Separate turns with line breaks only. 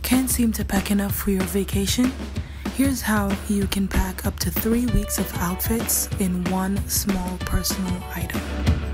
Can't seem to pack enough for your vacation? Here's how you can pack up to 3 weeks of outfits in one small personal item.